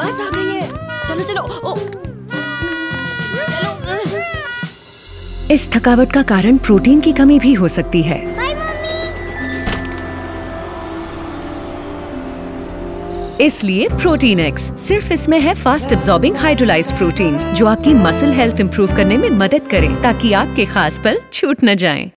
बस आ गई है। चलो चलो। ओ, चलो। इस थकावट का कारण प्रोटीन की कमी भी हो सकती है। Bye mummy. इसलिए प्रोटीन एक्स, सिर्फ इसमें है फास्ट एब्जॉर्बिंग हाइड्रोलाइज्ड प्रोटीन, जो आपकी मसल हेल्थ इंप्रूव करने में मदद करे, ताकि आपके खास पल छूट न जाएं।